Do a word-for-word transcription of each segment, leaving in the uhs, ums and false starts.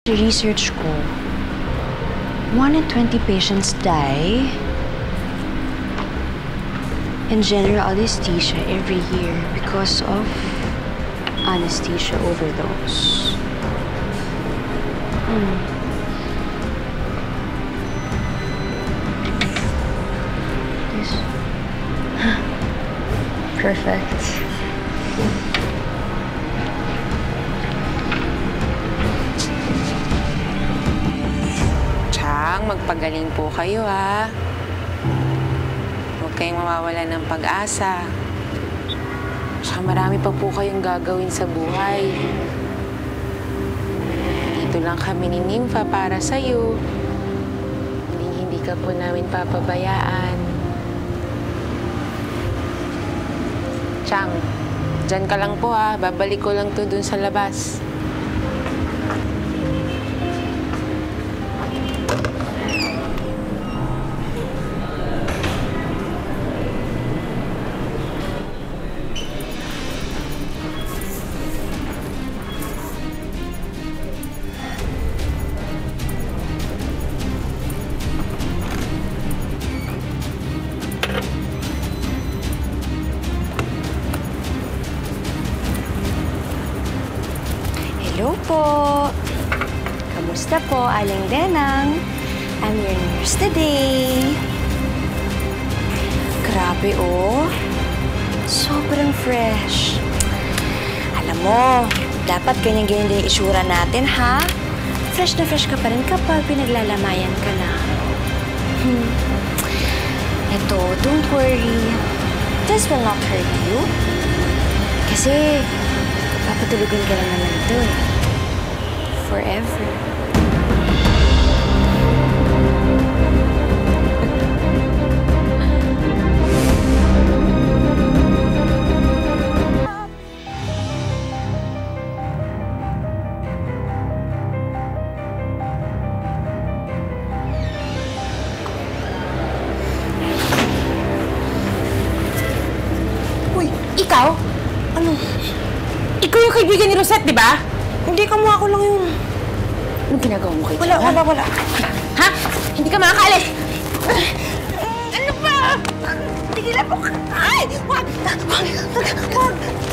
research ko, one in twenty patients die in general anesthesia every year because of anesthesia overdose. Hmm. This. Perfect. Chang, magpagaling po kayo, ha? Huwag kayong mawawala ng pag-asa. Tsaka marami pa po kayong gagawin sa buhay. Dito lang kami ni Nympha para sa'yo. Hindi, hindi ka po namin papabayaan. Chang, dyan ka lang po, ha? Babalik ko lang to dun sa labas. Hello po! Kamusta po, Aling Denang? I'm your nurse today. Grabe, oh. Sobrang fresh. Alam mo, dapat ganyan-ganyan din yung itsura natin, ha? Fresh na fresh ka pa rin kapag pinaglalamayan ka na. Hmm. Ito, don't worry. This will not hurt you. Kasi, papatulugan ka lang naman ito eh. Forever. Uy, ikaw? Ano? Ikaw yung kaibigan ni Rosette, di ba? Hindi ka mo, ako lang yun. Anong ginagawa mo kay Wala, Chang, wala, wala. Ha? Hindi ka makakaalis! Ano ba? Tigilan mo ka! Ay! Wag! Wag! Wag!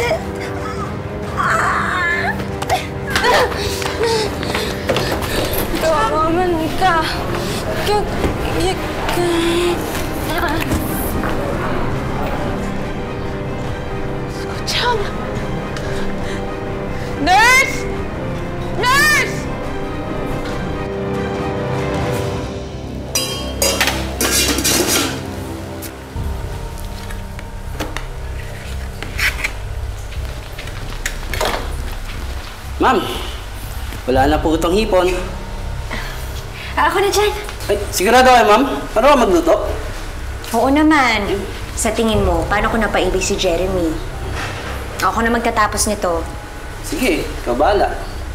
Kawaman ka. Kaya... Chang! Nurse! Nurse! Ma'am, wala na po itong hipon. Ako na dyan. Ay, sigurado kayo, ma'am? Paano ka magluto? Oo naman. Sa tingin mo, paano ko napaibig si Jeremy? Ako na magtatapos nito. Sige, ikaw bahala.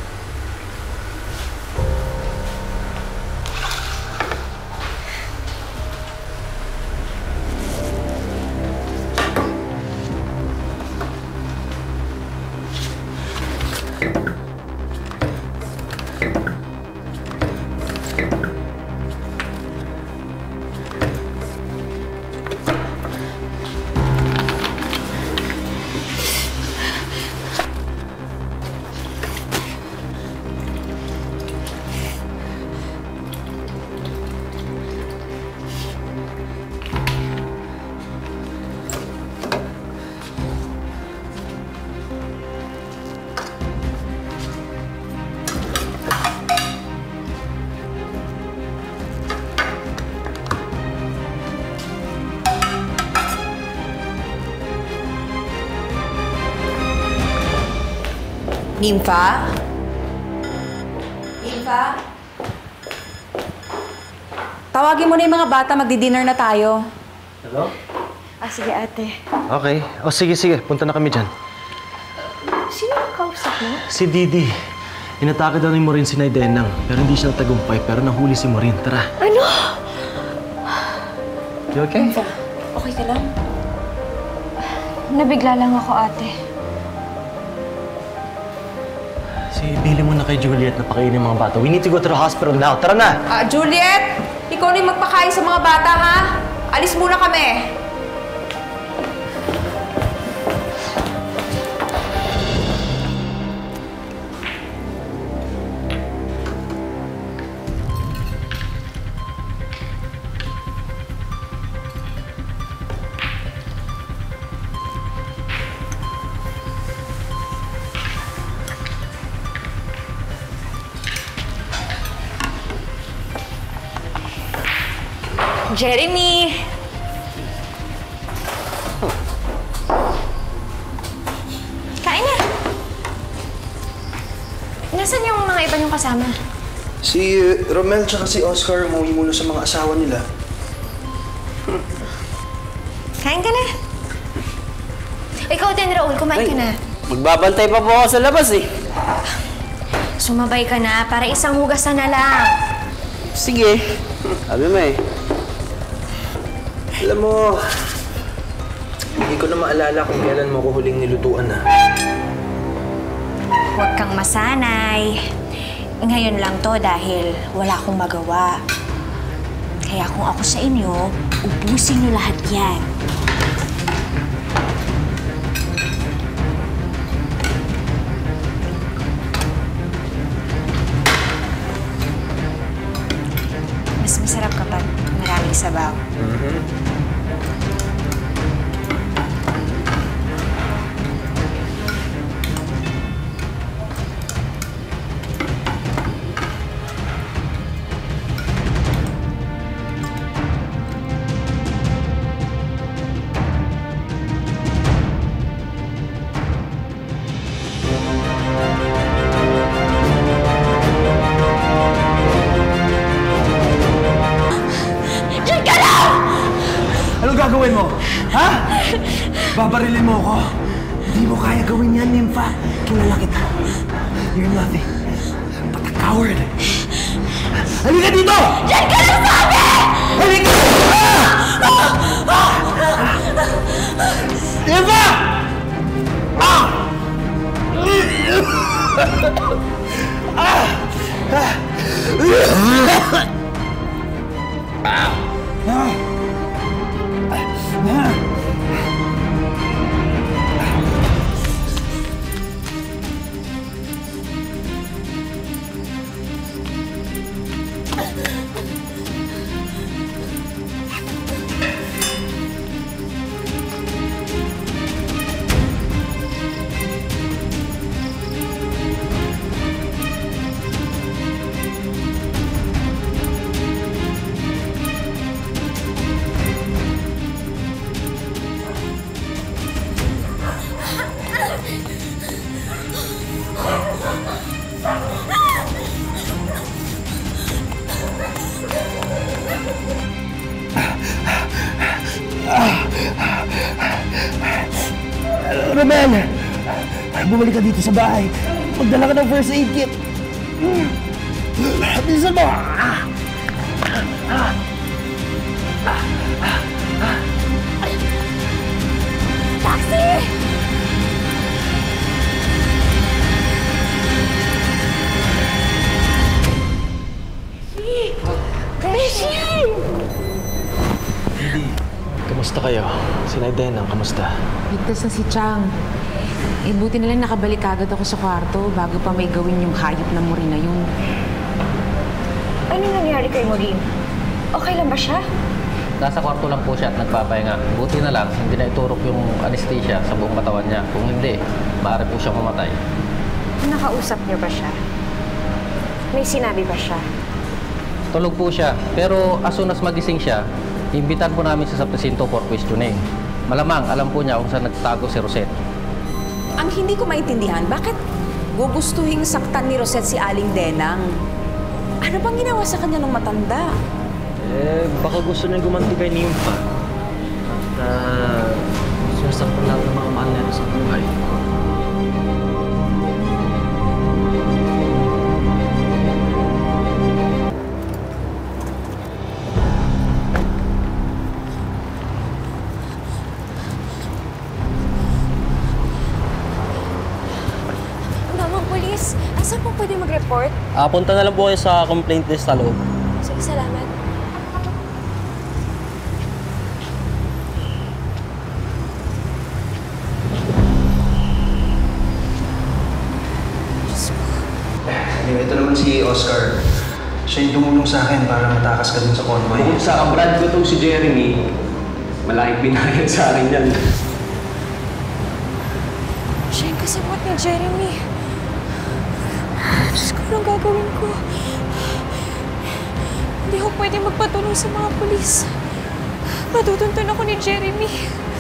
Nympha? Nympha? Tawagin mo na yung mga bata, magdi-dinner na tayo. Hello? Ah, sige ate. Okay. O sige, sige. Punta na kami dyan. Sino ang kausap mo? Si Didi. Inatake daw ni Maureen si Nay Denang. Pero hindi siya natagumpay. Pero nahuli si Maureen. Tara. Ano? You okay? Nympha, okay ka lang? Nabigla lang ako, ate. Si Billy mo na kay Juliet na pakainin yung mga bata. We need to go to the hospital now. Tara na! Ah, Juliet! Ikaw na yung magpakain sa mga bata, ha? Alis muna kami. Jeremy! Kain na! Nasaan yung mga iba niyong kasama? Si uh, Romel tsaka si Oscar umuwi muna sa mga asawa nila. Kain ka na. Ikaw din, Raul. Kumain ka na. Magbabantay pa po ako sa labas eh. Sumabay ka na para isang hugas na lang. Sige. Sabi mo eh. Alam mo, hindi ko na maalala kung kailan mo ko huling nilutuan na. Huwag kang masanay. Ngayon lang to dahil wala akong magawa. Kaya kung ako sa inyo, ubusin niyo lahat yan. Mas masarap kapag maraming sabaw. Mm-hmm. Anong gagawin mo? Ha? Babarilin mo ako? Hindi mo kaya gawin yan, Nympha. Kilala kita. You're nothing but a coward. Halika dito! Diyan ka lang sabi! Halika! Nympha! Ah! Ah! Ah! Romel! Bumalik ka dito sa bahay. Magdala ka ng first aid kit. Bilisan mo! Taxi! Beshi! Kamusta kayo? Si Denang, kamusta? Ligtas na si Chang. Eh, buti na lang nakabalik agad ako sa kwarto bago pa may gawin yung hayop na muri na yun. Ano nangyari kay Maureen? Okay lang ba siya? Nasa kwarto lang po siya at nagpapahinga. Buti na lang, hindi na iturok yung anesthesia sa buong katawan niya. Kung hindi, maaari po siyang mamatay. Nakausap niyo ba siya? May sinabi ba siya? Tulog po siya, pero as soon as magising siya, imbitan po namin siya sa presinto for questioning. Malamang, alam po niya kung saan nagtago si Rosette. Ang hindi ko maintindihan, bakit gugustuhing saktan ni Rosette si Aling Denang? Ano bang ginawa sa kanya nung matanda? Eh, baka gusto niyang gumanti kay Nympha. At, uh, sinasaktan lahat ng mga mahal nila sa buhay. Mamang polis, asan Ah, punta na lang po kayo sa complaint list sa loob. Sige, salamat. Anyway, ito naman si Oscar. Siya yung tumulong sa akin para matakas ka dun sa convoy. Bukod sa kabrad ko itong si Jeremy, malaking pinayad sa akin yan. Siya yung kasabot ni Jeremy. Diyos ko, anong gagawin ko? Hindi ako pwede magpatulong sa mga pulis. Matutuntun ako ni Jeremy.